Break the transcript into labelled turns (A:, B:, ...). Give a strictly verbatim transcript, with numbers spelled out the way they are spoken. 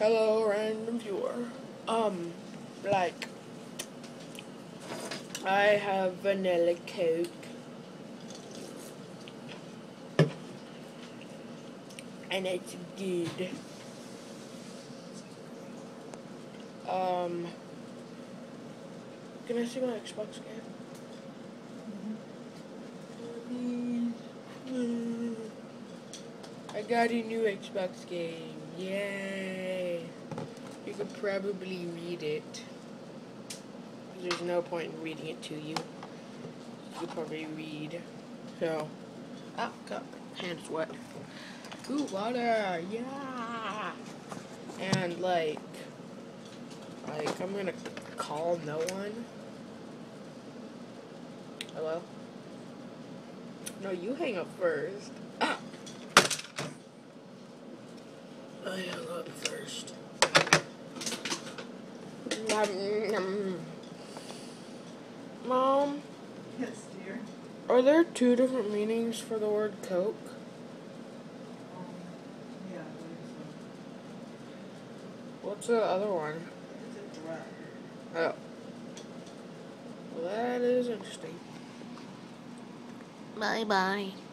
A: Hello, random viewer. Um, like, I have vanilla Coke. And it's good. Um, can I see my Xbox game? Mm-hmm. I got a new Xbox game. Yay! You could probably read it. There's no point in reading it to you. You could probably read. So, ah, cup. Hands wet. Ooh, water! Yeah! And like, like I'm gonna call no one. Hello? No, you hang up first. Ah! I hung up first. Mom?
B: Yes, dear.
A: Are there two different meanings for the word Coke?
B: Um, yeah, I believe so.
A: What's the other one?
B: It's a threat.
A: Oh. Well, that is interesting.
C: Bye bye.